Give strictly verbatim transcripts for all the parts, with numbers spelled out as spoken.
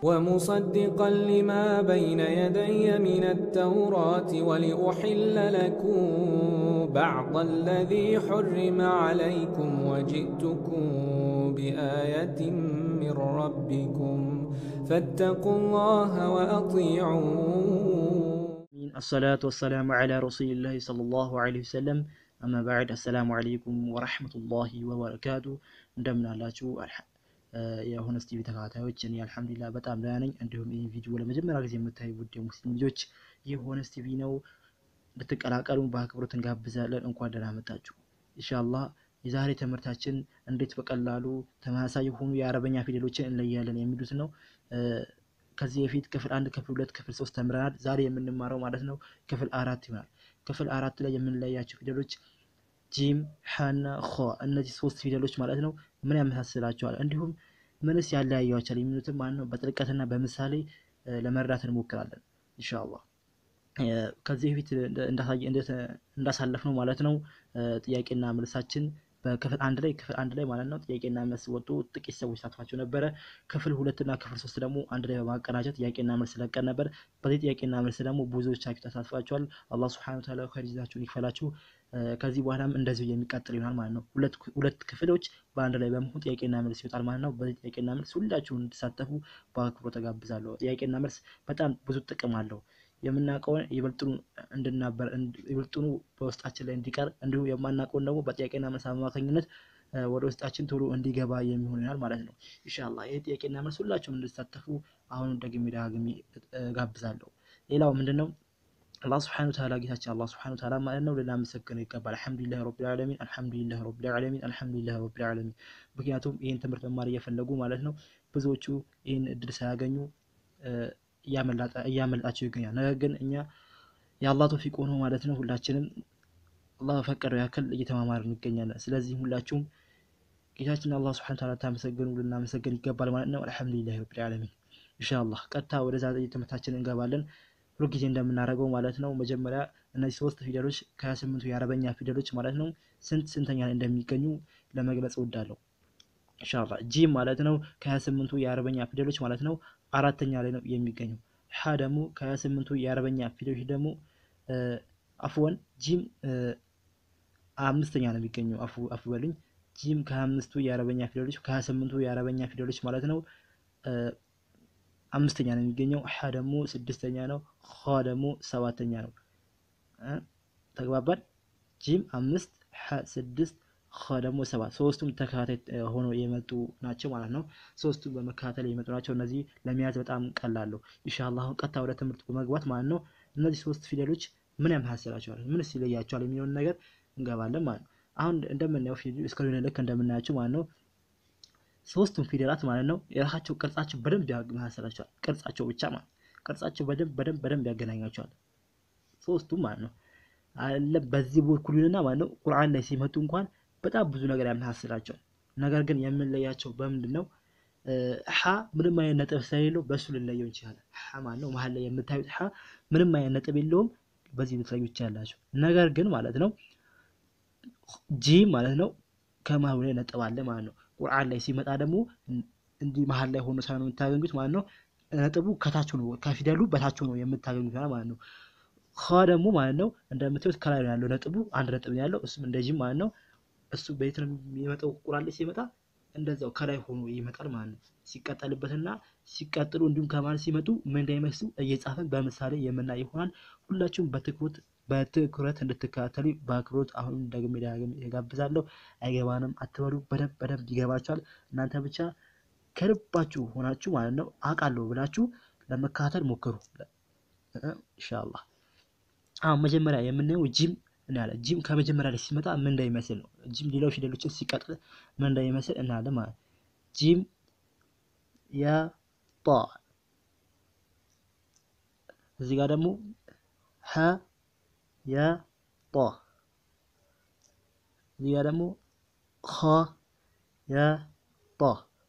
ومصدقا لما بين يدي من التوراة ولأحل لكم بعض الذي حرم عليكم وجئتكم بآية من ربكم فاتقوا الله وأطيعون. الصلاة والسلام على رسول الله صلى الله عليه وسلم. أما بعد، السلام عليكم ورحمة الله وبركاته. እንደምን አላችሁ የሆነ ስቲቪ ተከታታዮች? እኔ አልሐምዱሊላህ በጣም ደህና ነኝ። እንዲሁም ይህ ቪዲዮ ለመጀመሪያ ጊዜ የምታዩ ውድ ሙስሊም ልጆች የሆነ ስቲቪ ነው እንድትቀላቀሉ በአክብሮት እንጋብዛለን። እንኳን ደህና መጣችሁ። ኢንሻአላህ የዛሬ ትምህርታችን እንዴት በቀላሉ ተመሳሳይ የሆኑ የአረበኛ ፊደሎችን እንለያለን የሚሉት ነው። ከዚህ በፊት ክፍል አንድ፣ ክፍል ሁለት፣ ክፍል ሶስት ተምረናል። ዛሬ የምንማረው ማለት ነው ክፍል አራት ይሆናል። ክፍል አራት ላይ የምንለያቸው ፊደሎች ጂም፣ ሐና፣ ኸ እነዚህ ሶስት ፊደሎች ማለት ነው ምን ያመሳስላቸዋል እንዲሁም ምንስ ያለያያቸዋል የሚሉትን ማለት ነው በጥልቀትና በምሳሌ ለመረዳት እንሞክራለን ኢንሻአላህ። ከዚህ በፊት እንዳሳለፍነው ማለት ነው ጥያቄና መልሳችን በክፍል አንድ ላይ ክፍል አንድ ላይ ማለት ነው ጥያቄና መልስ ወጡ ጥቂት ሰዎች ሳትፋቸው ነበር። ክፍል ሁለት እና ክፍል ሶስት ደግሞ አንድ ላይ በማቀናጀት ጥያቄና መልስ ለቀን ነበር። በዚህ ጥያቄና መልስ ደግሞ ብዙዎቻችሁ ተሳትፋችኋል። አላህ Subhanahu Wa Ta'ala ከሪዛችሁን ይክፈላችሁ። ከዚህ በኋላም እንደዚሁ የሚቀጥል ይሆናል ማለት ነው። ሁለት ሁለት ክፍሎች በአንድ ላይ በመሆን ጥያቄና መልስ ይወጣል ማለት ነው። በዚህ ጥያቄና መልስ ሁላችሁም እንድትሳተፉ በአክብሮት ተጋብዛለሁ። ጥያቄና መልስ በጣም ብዙ ጥቅም አለው። የምናውቀውን ይበልጡኑ እንድናበር ይበልጡኑ በውስጣችን ላይ እንዲቀር እንዲሁ የማናውቀውን ደግሞ በጥያቄና መልስ አማካኝነት ወደ ውስጣችን ቶሎ እንዲገባ የሚሆን ይሆናል ማለት ነው ኢንሻአላህ። ይሄ ጥያቄና መልስ ሁላችሁም እንድትሳተፉ አሁን ደግሜ ዳግሜ ጋብዛለሁ። ሌላው ምንድነው አላህ Subhanahu Wa Ta'ala ጌታችን አላህ Subhanahu Wa Ta'ala ማለት ነው ልናመሰግነው ይገባል። አልহামዱሊላህ ረቢል ዓለሚን አልহামዱሊላህ ረቢል ዓለሚን አልহামዱሊላህ ረቢል ዓለሚን። ምክንያቱም ይሄን ትምህርት መማር እየፈለጉ ማለት ነው ብዙዎቹ ይሄን እድል ሳያገኙ እያመለጣቸው ይገኛል። ነገር ግን እኛ የአላህ ተውፊቅ ሆኖ ማለት ነው ሁላችንም አላህ ፈቀደው ያክል እየተማማርን እንገኛለን። ስለዚህ ሁላችሁም ጌታችን አላህ Subhanahu Wa Ta'ala ታመሰግኑ ልናመሰግን ይገባል ማለት ነው። አልহামዱሊላህ ረቢል ዓለሚን ኢንሻአላህ። ቀጥታ ወደ ዛሬ ትምህርታችን እንገባለን። ሁልጊዜ እንደምናደርገው ማለት ነው መጀመሪያ እነዚህ ሶስት ፊደሎች ከሃያ ስምንቱ የአረበኛ ፊደሎች ማለት ነው ስንት ስንተኛ ላይ እንደሚገኙ ለመግለጽ እወዳለሁ ኢንሻአላህ። ጂም ማለት ነው ከሃያ ስምንቱ የአረበኛ ፊደሎች ማለት ነው አራተኛ ላይ ነው የሚገኘው። ሐ ደግሞ ከሃያ ስምንቱ የአረበኛ ፊደሎች ደግሞ አፍወን ጂም አምስተኛ ነው የሚገኘው። አፉ አፉ በሉኝ። ጂም ከአምስቱ የአረበኛ ፊደሎች ከሃያ ስምንቱ የአረበኛ ፊደሎች ማለት ነው አምስተኛ ነው የሚገኘው። ሐ ደግሞ ስድስተኛ ነው። ኸ ደግሞ ሰባተኛ ነው። ተግባባን። ጂም አምስት፣ ሐ ስድስት፣ ኸ ደግሞ ሰባት። ሶስቱም ተከታታይ ሆኖ የመጡ ናቸው ማለት ነው። ሶስቱም በመከታተል የመጡ ናቸው። እነዚህ ለመያዝ በጣም ቀላል ነው ኢንሻአላህ። አሁን ቀጥታ ወደ ትምህርቱ በመግባት ማለት ነው እነዚህ ሶስት ፊደሎች ምን ያመሳስላቸዋል ምንስ ይለያቸዋል የሚለውን ነገር እንገባለን ማለት ነው። አሁን እንደምናየው ፊደሉ እስከሆነ ልክ እንደምናያቸው ማለት ነው ሶስቱም ፊደላት ማለት ነው የራሳቸው ቅርጻቸው በደንብ ያመሳስላቸዋል። ቅርጻቸው ብቻ ማለት ቅርጻቸው በደንብ በደንብ በደንብ ያገናኛቸዋል ሶስቱም ማለት ነው። አለ በዚህ በኩልና ማለት ነው ቁርአን ላይ ሲመጡ እንኳን በጣም ብዙ ነገር ያመሳስላቸዋል። ነገር ግን የምንለያቸው በምንድነው? ሐ ምንም አይነት ነጥብ ስለሌለው በሱ ልንለየው እንችላለን። ሐ ማለት ነው መሃል ላይ የምታዩት ሐ ምንም አይነት ነጥብ የለውም። በዚህ ልትለዩ ይችላልላችሁ። ነገር ግን ማለት ነው ጂም ማለት ነው ከመሃል ላይ ነጥብ አለ ማለት ነው። ቁርአን ላይ ሲመጣ ደግሞ እንዲህ መሃል ላይ ሆኖ ሳይሆን የምታገኙት ማለት ነው ነጥቡ ከታች ነው ከፊደሉ በታች ነው የምታገኙት ማለት ነው። ኸ ደግሞ ማለት ነው እንደምታዩት ከላይ ነው ያለው ነጥቡ አንድ ነጥብ ነው ያለው። እሱም እንደዚህ ማለት ነው እሱ በየት ነው የሚመጣው? ቁርአን ላይ ሲመጣ እንደዛው ከላይ ሆኖ ይመጣል ማለት ነው። ሲቀጠልበትና ሲቀጥሉ እንዲሁም ከማለት ሲመጡ ምን እንደሚመስሉ እየጻፈን በምሳሌ የምናይ ይሆናል። ሁላችሁም በትኩረት በትኩረት እንድትከታተሉ በአክብሮት አሁን ደግሜ ዳግም እጋብዛለሁ። አይገባንም አትበሉ፣ በደንብ በደንብ ይገባችኋል። እናንተ ብቻ ከልባችሁ ሆናችሁ ማለት ነው አውቃለሁ ብላችሁ ለመከታተል ሞክሩ ኢንሻአላህ። አሁን መጀመሪያ የምናየው ጂም እናያለን። ጂም ከመጀመሪያ ላይ ሲመጣ ምን እንደሚመስል ነው። ጂም ሌላው ፊደሎችን ሲቀጥል ምን እንደሚመስል እናያለን ማለት ጂም ያ ጣ። እዚህ ጋር ደግሞ ሐ ያ ጣ። እዚህ ጋር ደግሞ ኸ ያ ጣ።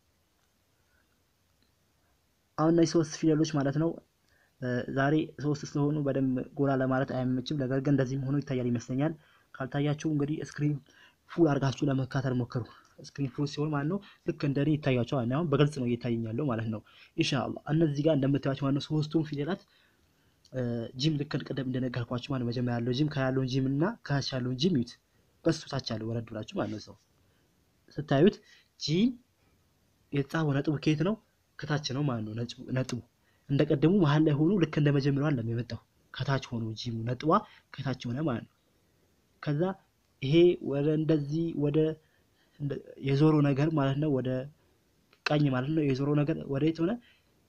አሁን እነዚህ ሶስት ፊደሎች ማለት ነው ዛሬ ሶስት ስለሆኑ በደንብ ጎላ ለማለት አይመችም። ነገር ግን እንደዚህም ሆኖ ይታያል ይመስለኛል። ካልታያችሁ እንግዲህ ስክሪን ፉል አድርጋችሁ ለመከታተል ሞክሩ። ስክሪን ፉል ሲሆን ማለት ነው ልክ እንደኔ ይታያቸዋል። አሁን በግልጽ ነው እየታየኛለው ማለት ነው ኢንሻአላህ። እነዚህ ጋር እንደምታዩት ማለት ነው ሶስቱም ፊደላት ጂም ልክ ቀደም እንደነገርኳችሁ ማለት መጀመሪያ ያለው ጂም ከያለው ጂም እና ከታች ያለው ጂም ይዩት። በሱ ታች ያለው ወረድ ብላችሁ ማለት ነው ሰው ስታዩት ጂም የተጻፈው ነጥቡ ከየት ነው? ከታች ነው ማለት ነው ነጥቡ። እንደቀደሙ መሃል ላይ ሆኖ ልክ እንደመጀመሪያው አለም የመጣው ከታች ሆኖ ጂሙ ነጥቧ ከታች ሆነ ማለት ነው። ከዛ ይሄ ወደ እንደዚህ ወደ የዞሮ ነገር ማለት ነው ወደ ቀኝ ማለት ነው የዞሮ ነገር ወደ የት ሆነ?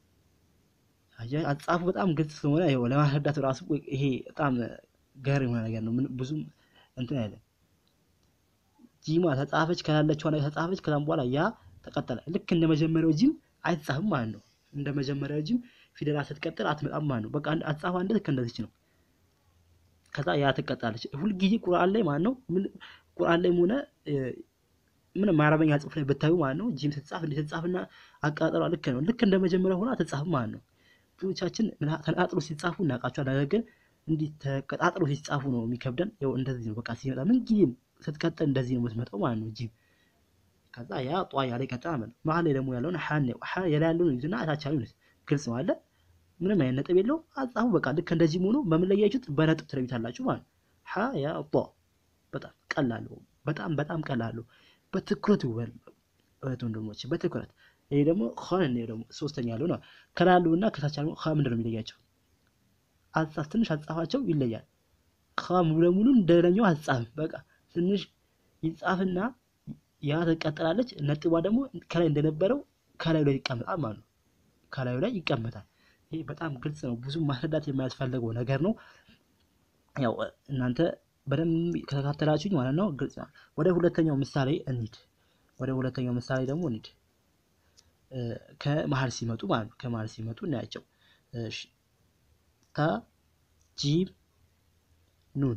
አጻፉ በጣም ግልጽ ስለሆነ ይሄው ለማስረዳት ራሱ ይሄ በጣም ጋር የሆነ ነገር ነው። ብዙም እንትን አይደለም። ጂማ ተጻፈች ከላለችው ነገር ተጻፈች ከዛም በኋላ ያ ተቀጠለ። ልክ እንደ መጀመሪያው ጂም አይጻፍም ማለት ነው። እንደ መጀመሪያው ጂም ፊደላት ስትቀጥል አትመጣም ማለት ነው። በቃ አጻፋ አንድ ልክ እንደዚህ ነው። ከዛ ያ ትቀጣለች። ሁሉ ጊዜ ቁርአን ላይ ማለት ነው ቁርአን ላይ ሆነ ምን አረበኛ ጽሑፍ ላይ ብታዩ ማለት ነው ጂም ስትጻፍ እንደ ተጻፈና አቃጠሯ ልክ ነው። ልክ እንደ መጀመሪያው ሆና ተጻፈ ማለት ነው። ብዙዎቻችን ተነጣጥሎ ሲጻፉ እናቃቸው ነገር ግን እንዲህ ተቀጣጥሎ ሲጻፉ ነው የሚከብደን። ያው እንደዚህ ነው በቃ ሲመጣ ምን ጊዜም ስትቀጥል እንደዚህ ነው የምትመጣው ማለት ነው ጂም። ከዛ ያ ጧ ያለ ቀጣ ማለት መሃል ላይ ደግሞ ያለውን ሐን ነው ሐ ያላለውን ይዝና አታች ያለው ግልጽ ነው አለ ምንም አይነት ነጥብ የለው አጻፉ በቃ ልክ እንደዚህ ሆኖ በመለያየቱት በነጥብ ትለዩታላችሁ ማለት ሐ ያ ጧ በጣም ቀላል ነው። በጣም በጣም ቀላል ነው። በትኩረት ይወል እህት ወንድሞች በትኩረት። ይሄ ደግሞ ኻን ነው ደግሞ ሶስተኛ ያለው ነው። ከላሉና ከታች ያለው ኻ ምንድነው የሚለያቸው? አጻፍ ትንሽ አጻፋቸው ይለያል። ኻ ሙሉ ለሙሉ እንደለኛው አጻፍ በቃ ትንሽ ይጻፍና ያ ተቀጥላለች ነጥቧ ደግሞ ከላይ እንደነበረው ከላይ ላይ ይቀመጣል ማለት ነው። ከላይ ላይ ይቀመጣል። ይሄ በጣም ግልጽ ነው። ብዙ ማስረዳት የማያስፈልገው ነገር ነው። ያው እናንተ በደንብ ከተከታተላችሁኝ ማለት ነው ግልጽ ነው። ወደ ሁለተኛው ምሳሌ እንሂድ። ወደ ሁለተኛው ምሳሌ ደግሞ እንሂድ። ከመሃል ሲመጡ ማለት ነው ከመሃል ሲመጡ እናያቸው። እሺ ታ ጂም ኑን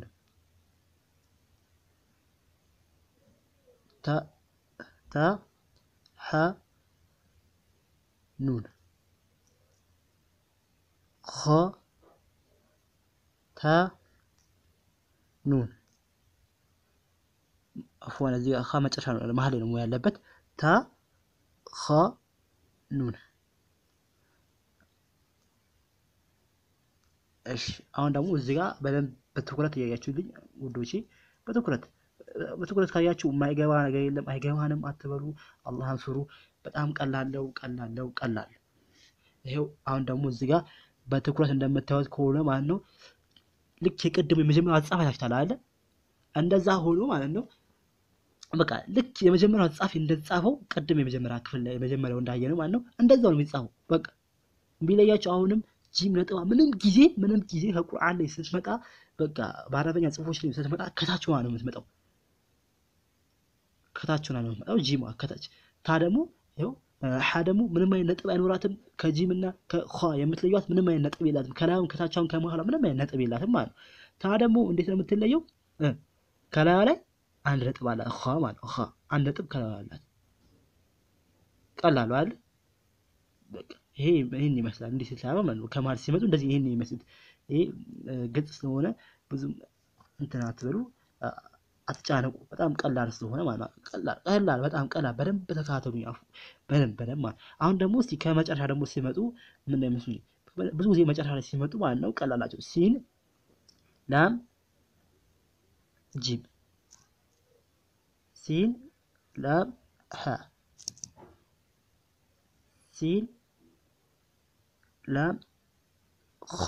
ታ ታ ሐ ኑን ኸ ታ ኑን አፍዋን እዚህ ኸ መጨረሻ ነው መሃል ነው ያለበት ታ ኸ ኑን። እሺ አሁን ደግሞ እዚህ ጋር በደንብ በትኩረት እያያችሁልኝ ውዶቼ በትኩረት በትኩረት ካያችሁ የማይገባ ነገር የለም። አይገባንም አትበሉ። አላህን ፍሩ። በጣም ቀላል ነው ቀላል ነው ቀላል። ይሄው አሁን ደግሞ እዚህ ጋር በትኩረት እንደምታዩት ከሆነ ማለት ነው ልክ የቀደመው የመጀመሪያው አጻፍ አይታችኋል አይደል? እንደዛ ሆኖ ማለት ነው በቃ ልክ የመጀመሪያው አጻፍ እንደጻፈው ቀደም የመጀመሪያ ክፍል ላይ የመጀመሪያው እንዳየነው ማለት ነው እንደዛው ነው የሚጻፈው። በቃ ቢለያችሁ አሁንም ጂም ነጥባ ምንም ጊዜ ምንም ጊዜ ከቁርአን ላይ ስትመጣ በቃ በአረበኛ ጽሑፎች ላይ ስትመጣ ከታች ነው የምትመጣው። ከታች ነው የምትመጣው ጂም ከታች። ታ ደግሞ ይኸው ሐ ደግሞ ምንም አይነት ነጥብ አይኖራትም። ከጂም እና ከኸ የምትለዩት ምንም አይነት ነጥብ የላትም። ከላዩም ከታቻውን ከመሃላ ምንም አይነት ነጥብ የላትም ማለት ነው። ታ ደግሞ እንዴት ነው የምትለየው? ከላዩ ላይ አንድ ነጥብ አላት ኸ ማለት ነው። ኸ አንድ ነጥብ ከላዩ አላት። ቀላል አይደል? በቃ ይሄ ይሄን ይመስላል። እንዴት ሲታማ ማለት ነው ከመሃል ሲመጡ እንደዚህ ይሄን ይመስል። ይሄ ግልጽ ስለሆነ ብዙ እንትን አትበሉ አትጫነቁ። በጣም ቀላል ስለሆነ ማለት ነው ቀላል ቀላል በጣም ቀላል። በደንብ ተከታተሉኝ አፉ በደንብ በደንብ ማለት አሁን ደግሞ እስቲ ከመጨረሻ ደግሞ ሲመጡ ምን ነው የሚመስሉኝ? ብዙ ጊዜ መጨረሻ ላይ ሲመጡ ማለት ነው ቀላላቸው ሲን ላም ጂም ሲን ላም ሐ ሲን ላም ኸ።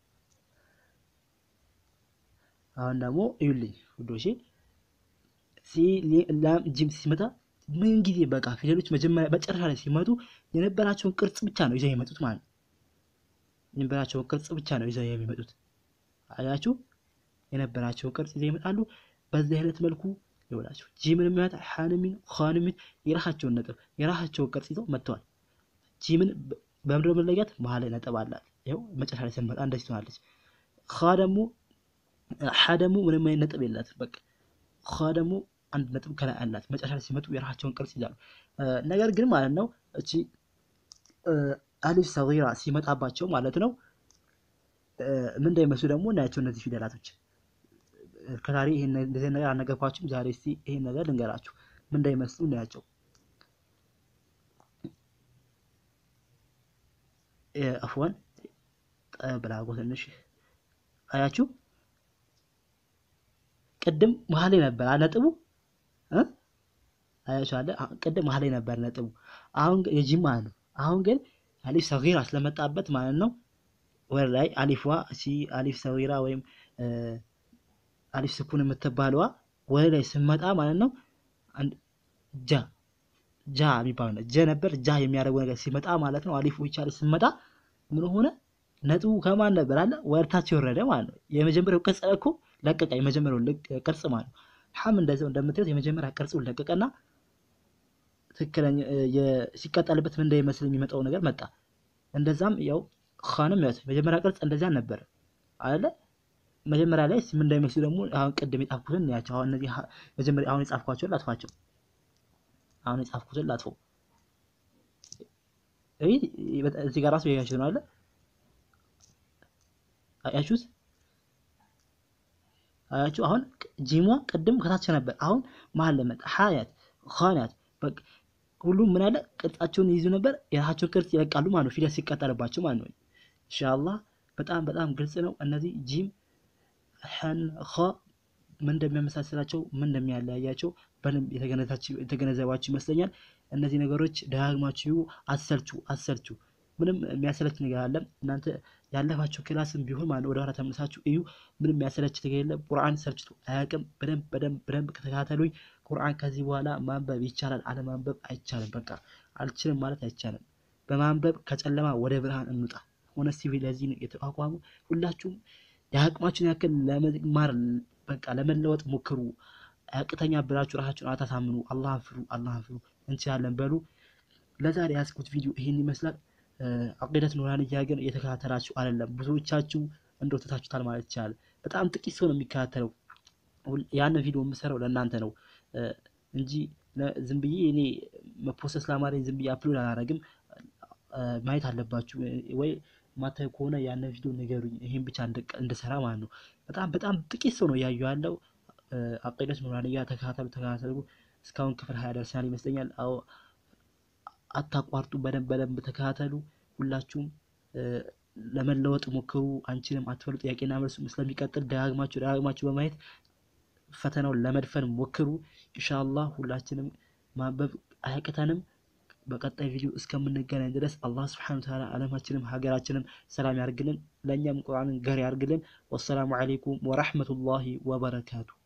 አሁን ደግሞ እዩልኝ ውዶቼ ሲን ላም ጂም ሲመጣ ምን ጊዜ በቃ ፊደሎች መጀመሪያ መጨረሻ ላይ ሲመጡ የነበራቸውን ቅርጽ ብቻ ነው ይዘው የሚመጡት ማለት ነው። የነበራቸውን ቅርጽ ብቻ ነው ይዘው የሚመጡት። አያችሁ የነበራቸውን ቅርጽ ይዘው ይመጣሉ። በዚህ አይነት መልኩ ይወላችሁ ጂምን ማለት ሐንም ኻንም የራሳቸውን ነጥብ የራሳቸውን ቅርጽ ይዘው መጥተዋል። ጂምን በምድር መለያት መሃል ላይ ነጥብ አላት። ይሄው መጨረሻ ላይ ሲመጣ እንደዚህ ትሆናለች። ኻ ደግሞ ሐ ደግሞ ምንም አይነት ነጥብ የላትም። በቃ ኻ ደግሞ አንድ ነጥብ ከላይ አላት። መጨረሻ ላይ ሲመጡ የራሳቸውን ቅርጽ ይዛሉ። ነገር ግን ማለት ነው እቺ አሊፍ ሰጊራ ሲመጣባቸው ማለት ነው ምን እንደሚመስሉ ደግሞ እናያቸው እነዚህ ፊደላቶች። ከዛሬ ይሄን እንደዚህ ነገር አልነገርኳችሁም። ዛሬ እስቲ ይሄን ነገር ልንገራችሁ። ምን እንዳይመስሉ እናያቸው አፍዋን ጠብላጎ ትንሽ አያችሁ ቅድም መሃል ላይ ነበር ነጥቡ እ አያችሁ አለ ቅድም መሃል ላይ ነበር ነጥቡ አሁን የጂም ማለት ነው አሁን ግን አሊፍ ሰጊራ ስለመጣበት ማለት ነው ወላይ አሊፍዋ ሲ አሊፍ ሰጊራ ወይም አሊፍ ስኩን የምትባለዋ ወላይ ስመጣ ማለት ነው ጃ ጃ የሚባል ነው ጀ ነበር ጃ የሚያደርገው ነገር ሲመጣ ማለት ነው አሊፍ ይቻል ሲመጣ ምን ሆነ ነጥቡ ከማን ነበር አለ ወርታች ይወረደ ማለት ነው የመጀመሪያው ቅርጽ እኮ ለቀቀ የመጀመሪያው ቅርጽ ማለት ነው ሐም እንደዚህ እንደምትሉት የመጀመሪያ ቅርጹን ለቀቀና ትክክለኛ ሲቀጠልበት ምን እንደሚመስል የሚመጣው ነገር መጣ እንደዛም ያው ኻንም ያው መጀመሪያ ቅርጽ እንደዛ ነበር አይደለ መጀመሪያ ላይ ምን እንደሚመስል ደግሞ አሁን ቅድም የጻፍኩትን ያቸው አሁን እነዚህ መጀመሪያ አሁን የጻፍኳቸው ላጥፋቸው አሁን የጻፍኩትን ላጥፈው እይ እዚህ ጋር ራሱ ያያችሁ ነው አይደል አያችሁት አያችሁ አሁን ጂሟ ቅድም ከታች ነበር አሁን መሃል ለመጣ ሐያት ኻናት በቃ ሁሉም ምን አለ ቅርጻቸውን ይይዙ ነበር የራሳቸው ቅርጽ ይለቃሉ ማለት ነው ፊደል ሲቀጠልባቸው ማለት ነው ኢንሻአላህ በጣም በጣም ግልጽ ነው እነዚህ ጂም ሐን ኻ ምን እንደሚያመሳስላቸው ምን እንደሚያለያያቸው በደንብ የተገነዛችሁ የተገነዘባችሁ ይመስለኛል እነዚህ ነገሮች ደጋግማችሁ አሰልቹ አሰልቹ ምንም የሚያሰለች ነገር አለ እናንተ ያለፋችሁ ክላስም ቢሆን ማለት ወደ ኋላ ተመሳችሁ እዩ ምንም የሚያሰለች ነገር የለም ቁርአን ሰርችቱ አያቅም በደንብ በደንብ በደንብ ከተከታተሉኝ ቁርአን ከዚህ በኋላ ማንበብ ይቻላል አለ ማንበብ አይቻልም በቃ አልችልም ማለት አይቻልም በማንበብ ከጨለማ ወደ ብርሃን እንውጣ ሆነ ሲቪል ለዚህ የተቋቋሙ ሁላችሁም ያቅማችሁን ያክል ለመማር በቃ ለመለወጥ ሞክሩ አቅተኛ ብላችሁ ራሳችሁን አታሳምኑ አላህን ፍሩ አላህን ፍሩ እንችላለን በሉ ለዛሬ ያስኩት ቪዲዮ ይሄን ይመስላል አቂደት ኑራንያ ግን እየተከታተላችሁ አይደለም ብዙዎቻችሁ እንደወተታችሁታል ማለት ይቻላል በጣም ጥቂት ሰው ነው የሚከታተለው ያን ቪዲዮ የምሰራው ለእናንተ ነው እንጂ ዝም ብዬ እኔ መፖሰስ ለማድረግ ዝም ብዬ አፕሎድ አላደርግም ማየት አለባችሁ ወይ ማታዩ ከሆነ ያን ቪዲዮ ንገሩኝ ይሄን ብቻ እንድሰራ ማለት ነው በጣም በጣም ጥቂት ሰው ነው ያዩ ያለው አቂደት ኑራንያ ተከታተሉ ተከታተሉ እስካሁን ክፍል ሃያ ደርሰናል ይመስለኛል አው አታቋርጡ በደንብ በደንብ ተከታተሉ ሁላችሁም ለመለወጥ ሞክሩ አንቺንም አትፈሉ ጥያቄና መልሱ ስለሚቀጥል ደጋግማችሁ ደጋግማችሁ በማየት ፈተናውን ለመድፈን ሞክሩ ኢንሻአላህ ሁላችንም ማንበብ አያቅተንም በቀጣይ ቪዲዮ እስከምንገናኝ ድረስ አላህ Subhanahu Wa Ta'ala ዓለማችንም ሀገራችንም ሰላም ያርግልን ለኛም ቁርአንን ገር ያርግልን ወሰላሙ አለይኩም ወራህመቱላሂ ወበረካቱ